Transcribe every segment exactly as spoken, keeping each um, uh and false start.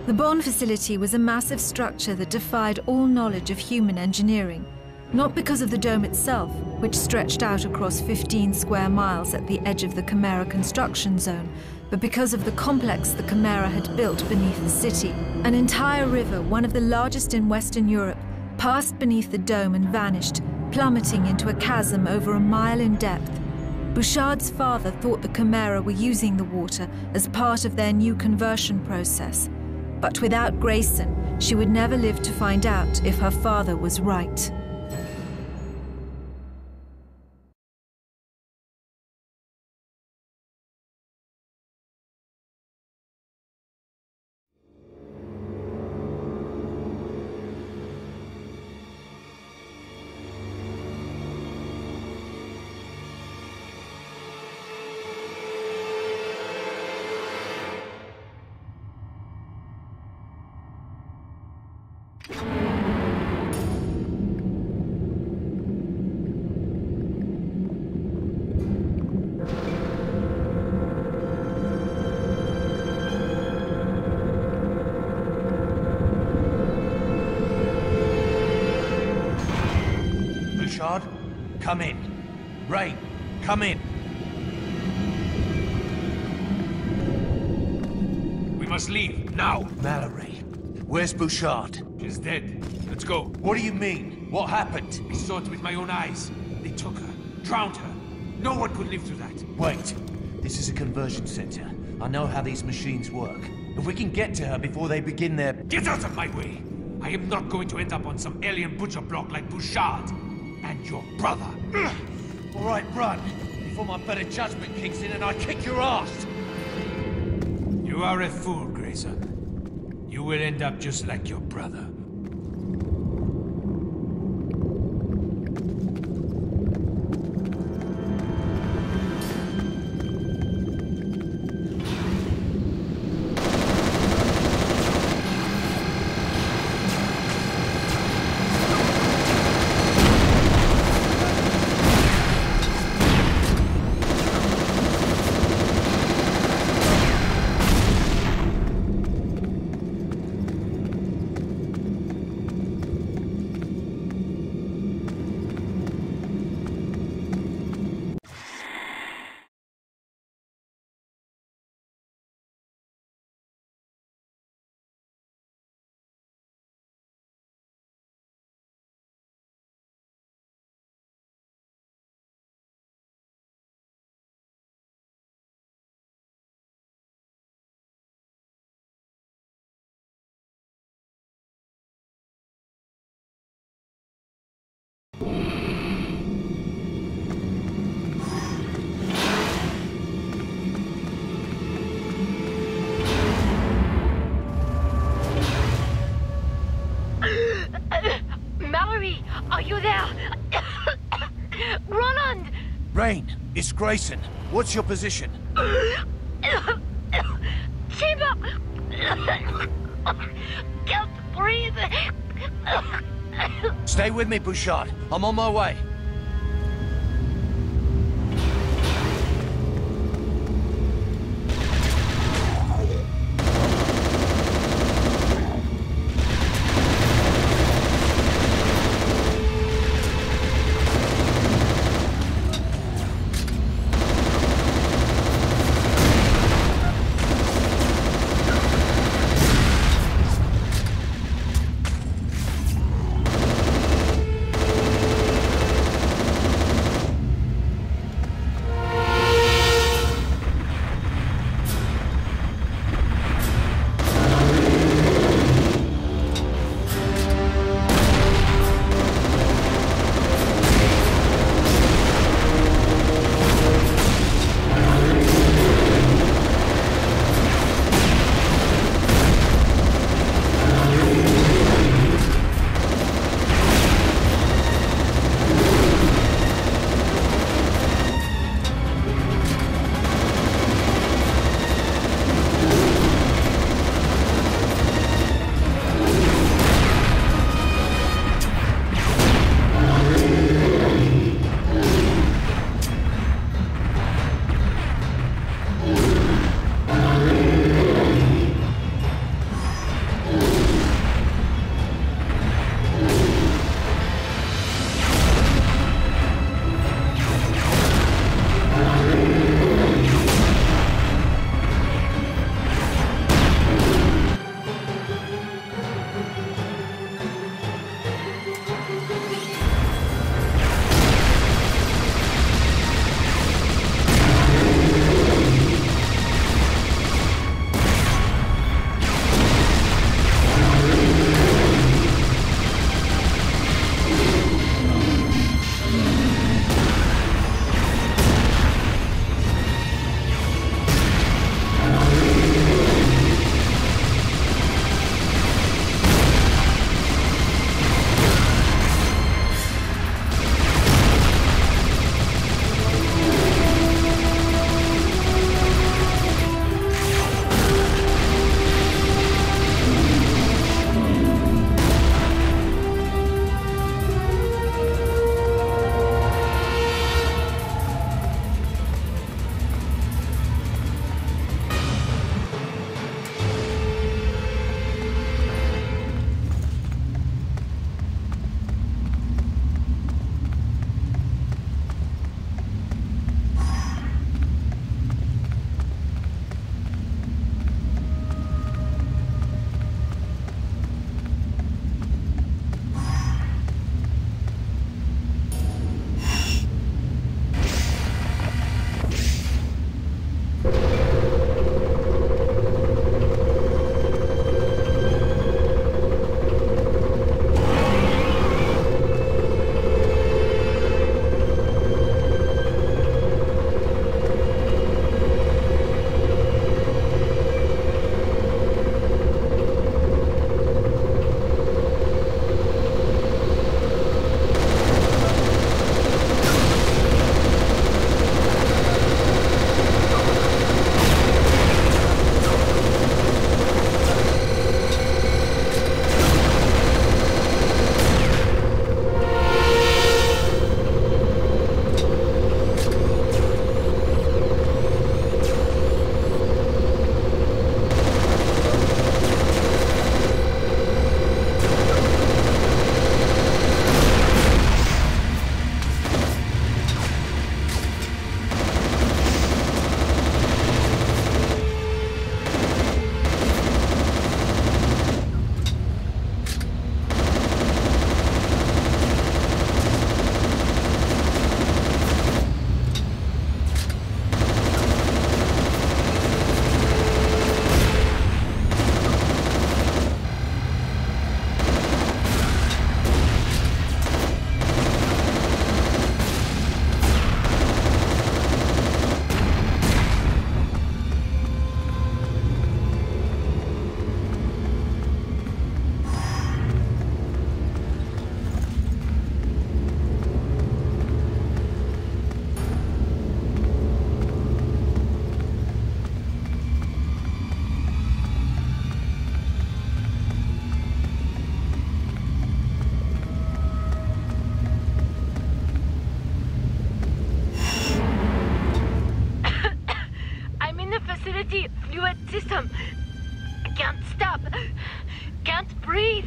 The Bond facility was a massive structure that defied all knowledge of human engineering, not because of the dome itself, which stretched out across fifteen square miles at the edge of the Chimera construction zone, but because of the complex the Chimera had built beneath the city. An entire river, one of the largest in Western Europe, passed beneath the dome and vanished, plummeting into a chasm over a mile in depth. Bouchard's father thought the Chimera were using the water as part of their new conversion process. But without Grayson, she would never live to find out if her father was right. Come in. Rain, come in. We must leave, now. Mallory, where's Bouchard? She's dead. Let's go. What do you mean? What happened? I saw it with my own eyes. They took her, drowned her. No one could live through that. Wait. This is a conversion center. I know how these machines work. If we can get to her before they begin their... Get out of my way! I am not going to end up on some alien butcher block like Bouchard. And your brother. All right, run, before my better judgment kicks in and I kick your ass. You are a fool, Grayson. You will end up just like your brother. Mallory, are you there? Roland! Rain, it's Grayson. What's your position? Chamber! Can't breathe! Stay with me, Bouchard. I'm on my way. Can't breathe.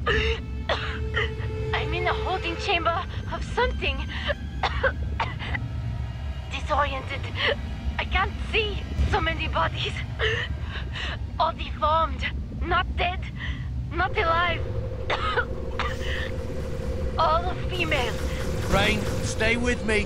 I'm in a holding chamber of something. Disoriented. I can't see. So many bodies. All deformed. Not dead. Not alive. All female. Rain, stay with me.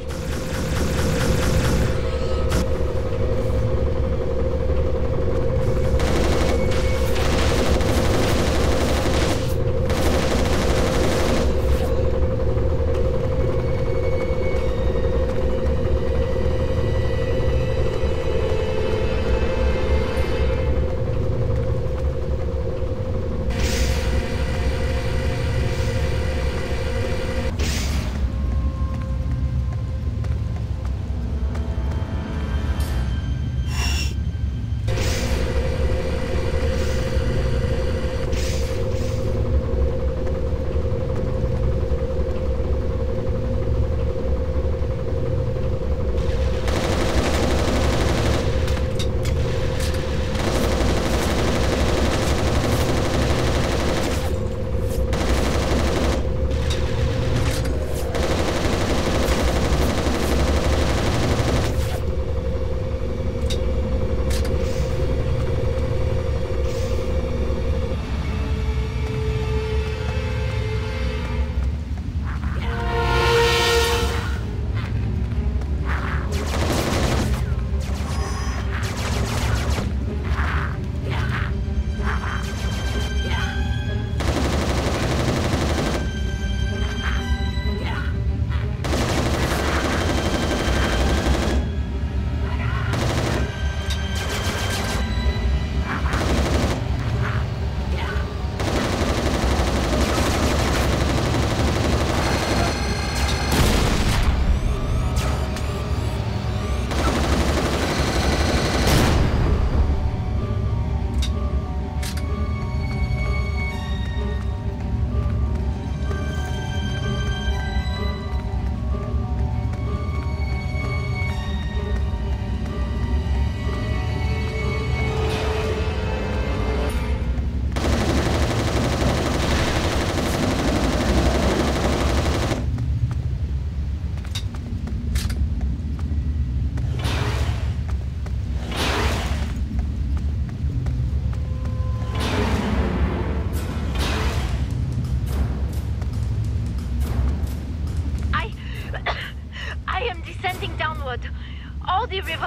All the river.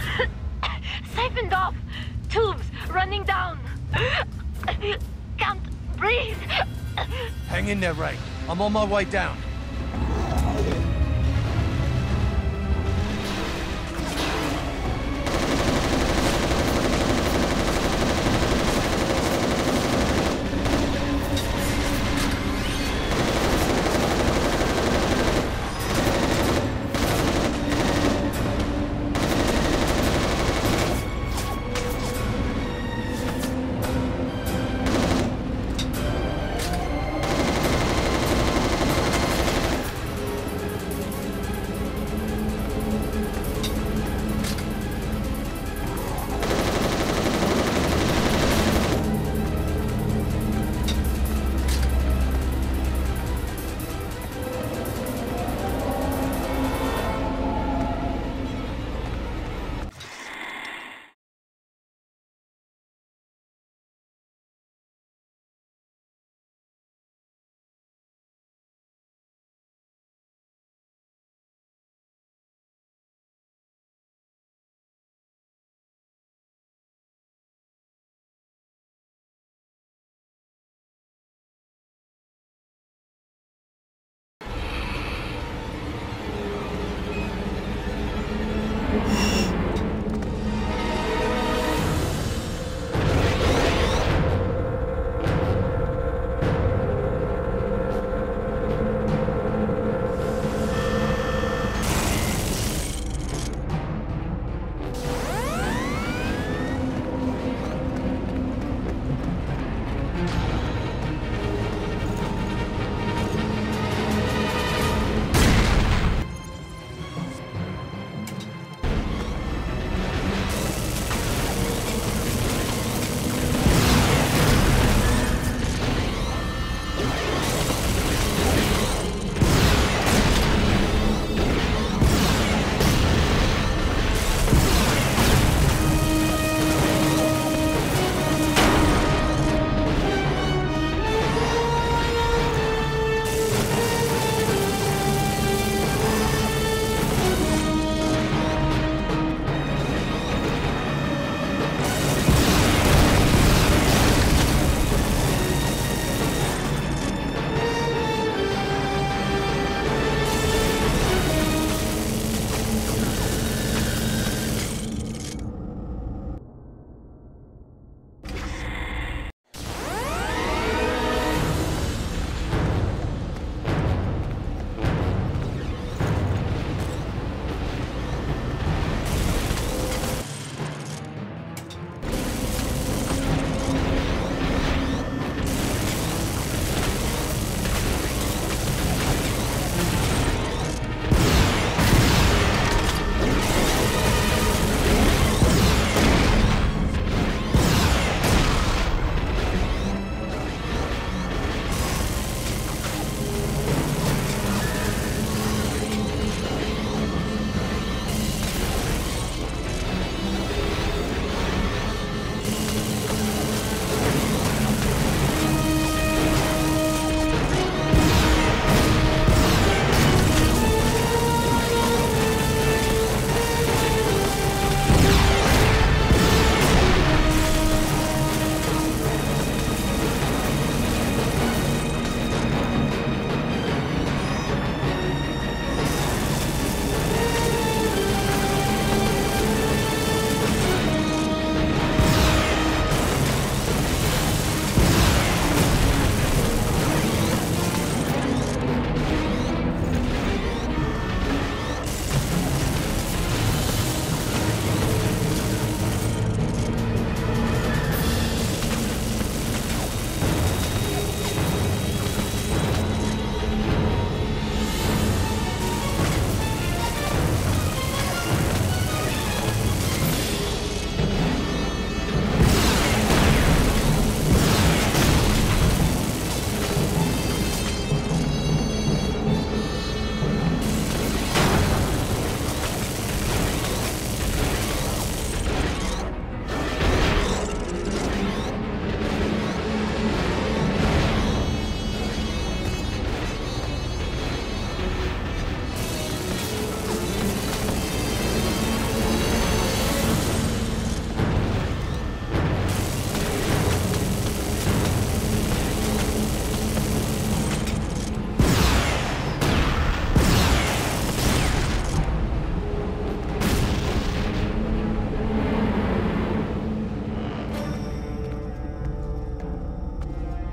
Siphoned off. Tubes running down. Can't breathe. Hang in there, Ray. I'm on my way down.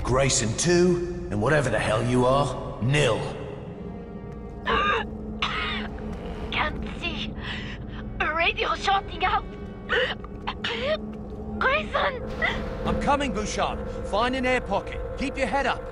Grayson two, and whatever the hell you are, nil. Can't see. Radio shorting out. Grayson! I'm coming, Bouchard. Find an air pocket. Keep your head up.